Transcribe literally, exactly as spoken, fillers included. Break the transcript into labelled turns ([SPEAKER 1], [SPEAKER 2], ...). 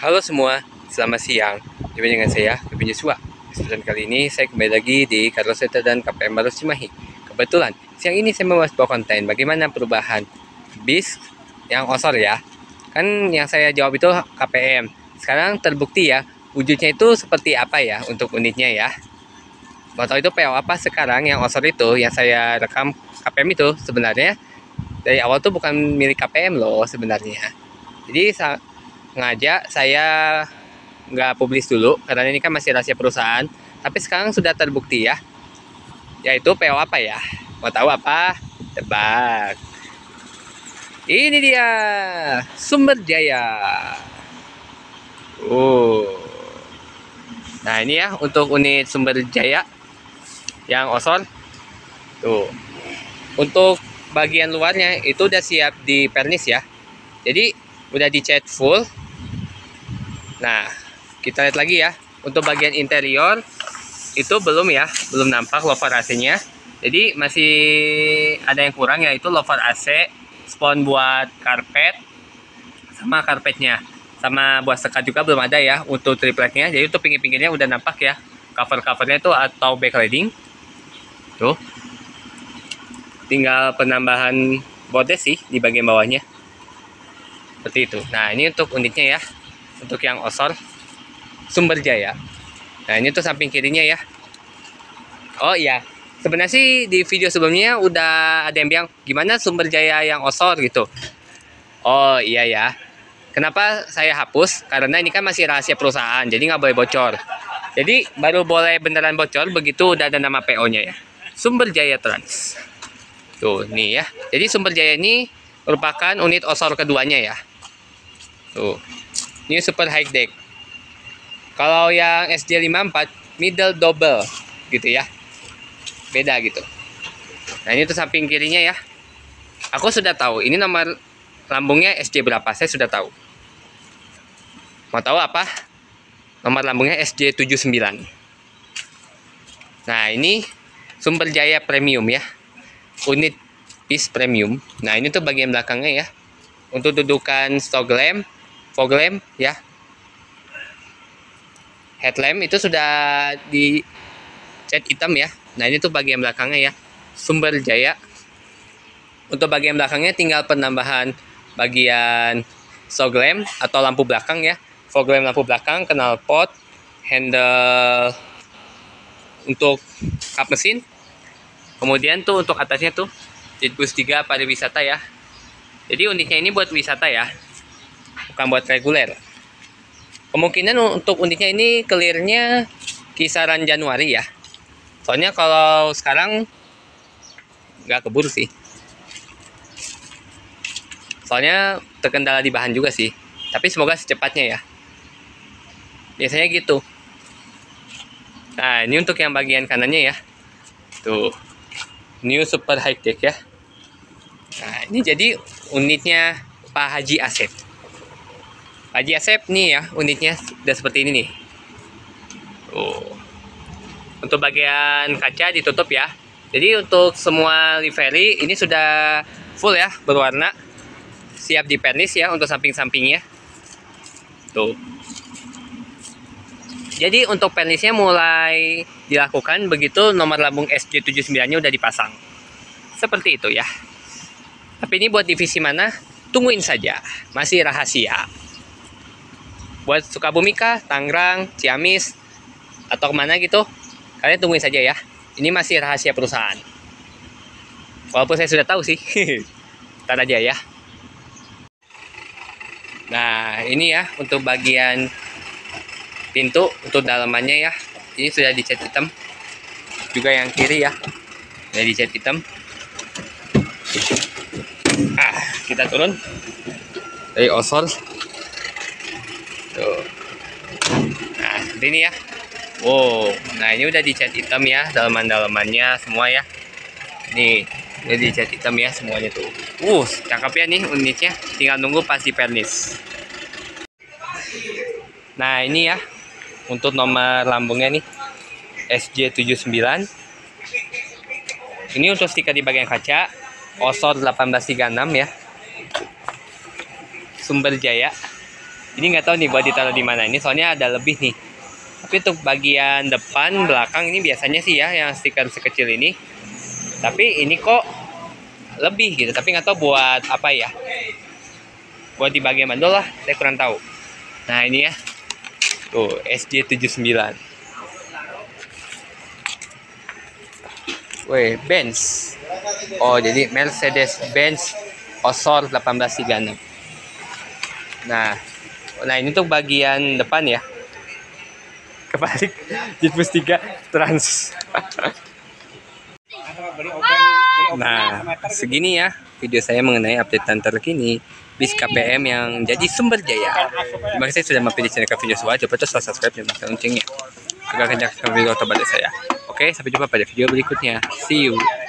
[SPEAKER 1] Halo semua, selamat siang. Jumpa dengan saya, Kevin Joshua. Kesempatan kali ini saya kembali lagi di Carlos Seta dan K P M Baru Cimahi. Kebetulan, siang ini saya membahas sebuah konten bagaimana perubahan bis yang osor ya. Kan yang saya jawab itu K P M. Sekarang terbukti ya, wujudnya itu seperti apa ya untuk unitnya ya. Mau tahu itu P O apa sekarang yang osor itu, yang saya rekam K P M itu sebenarnya dari awal tuh bukan milik K P M loh sebenarnya. Jadi sengaja saya nggak publis dulu karena ini kan masih rahasia perusahaan, tapi sekarang sudah terbukti ya, yaitu P O apa ya? Mau tahu apa? Tebak. Ini dia, Sumber Jaya. Oh, nah ini ya untuk unit Sumber Jaya yang osor tuh. Untuk bagian luarnya itu udah siap di pernis ya, jadi udah dicat full. Nah, kita lihat lagi ya. Untuk bagian interior itu belum ya, belum nampak louvre A C-nya. Jadi masih ada yang kurang, yaitu louvre A C, spon buat karpet, sama karpetnya. Sama buat sekat juga belum ada ya untuk tripleknya. Jadi untuk pinggir-pinggirnya udah nampak ya. Cover-covernya itu atau backlighting. Tuh. Tinggal penambahan bordes sih di bagian bawahnya. Seperti itu. Nah, ini untuk unitnya ya. Untuk yang osor Sumber Jaya. Nah, ini tuh samping kirinya ya. Oh iya, sebenarnya sih di video sebelumnya udah ada yang bilang gimana Sumber Jaya yang osor gitu. Oh iya ya. Kenapa saya hapus? Karena ini kan masih rahasia perusahaan, jadi nggak boleh bocor. Jadi baru boleh beneran bocor begitu udah ada nama P O-nya ya. Sumber Jaya Trans. Tuh, nih ya. Jadi Sumber Jaya ini merupakan unit osor keduanya ya. Tuh. Ini super high deck. Kalau yang S J lima puluh empat middle double gitu ya. Beda gitu. Nah, ini tuh samping kirinya ya. Aku sudah tahu ini nomor lambungnya S J berapa, saya sudah tahu. Mau tahu apa? Nomor lambungnya S J tujuh puluh sembilan. Nah, ini Sumber Jaya Premium ya. Unit bis premium. Nah, ini tuh bagian belakangnya ya. Untuk dudukan stop lamp, fog lamp ya, headlamp itu sudah di cat hitam ya. Nah, ini tuh bagian belakangnya ya, Sumber Jaya. Untuk bagian belakangnya tinggal penambahan bagian fog lamp atau lampu belakang ya, fog lamp lampu belakang, knalpot, handle untuk kap mesin. Kemudian tuh untuk atasnya tuh Jetbus tiga pariwisata ya. Jadi unitnya ini buat wisata ya, bukan buat reguler. Kemungkinan untuk unitnya ini clearnya kisaran Januari ya. Soalnya kalau sekarang nggak keburu sih. Soalnya terkendala di bahan juga sih. Tapi semoga secepatnya ya. Biasanya gitu. Nah, ini untuk yang bagian kanannya ya. Tuh. New super high tech ya. Nah, ini jadi unitnya Pak Haji Asep. Haji Asep nih ya, unitnya udah seperti ini nih. Oh. Untuk bagian kaca ditutup ya. Jadi untuk semua livery ini sudah full ya, berwarna. Siap di pernis ya untuk samping-sampingnya. Tuh. Jadi untuk pernisnya mulai dilakukan begitu nomor lambung S J tujuh puluh sembilan-nya udah dipasang. Seperti itu ya. Tapi ini buat divisi mana? Tungguin saja, masih rahasia. Buat Sukabumi kah, Tangerang, Ciamis, atau kemana gitu, kalian tungguin saja ya. Ini masih rahasia perusahaan. Walaupun saya sudah tahu sih. Ntar aja ya. Nah, ini ya untuk bagian pintu, untuk dalamannya ya. Ini sudah dicat hitam. Juga yang kiri ya, sudah dicat hitam. Ah, kita turun dari osor. Tuh. Nah, seperti ini ya. Wow, nah ini udah dicat hitam ya, dalaman-dalamannya semua ya. Nih, udah dicat hitam ya semuanya tuh. Uh, cakep ya nih unitnya. Tinggal nunggu pasti pernis. Nah, ini ya untuk nomor lambungnya nih S J tujuh puluh sembilan. Ini untuk stiker di bagian kaca, osor delapan belas tiga puluh enam ya. Sumber Jaya. Ini nggak tahu nih buat ditaruh di mana. Ini soalnya ada lebih nih. Tapi untuk bagian depan, belakang ini biasanya sih ya yang stiker sekecil ini. Tapi ini kok lebih gitu. Tapi nggak tahu buat apa ya. Buat di bagian mandol lah, saya kurang tahu. Nah ini ya. Tuh, S J tujuh puluh sembilan. Weh, Benz. Oh, jadi Mercedes-Benz Osor delapan belas tiga puluh enam. Nah, nah ini tuh bagian depan ya. Kebalik, Jeepus tiga Trans. Nah, segini ya video saya mengenai updatean terkini bis K P M yang jadi Sumber Jaya. Terima kasih sudah mampir di channel video Suwa. Coba terus subscribe dan loncengnya agar kencang video terbaru saya. Oke, sampai jumpa pada video berikutnya. See you.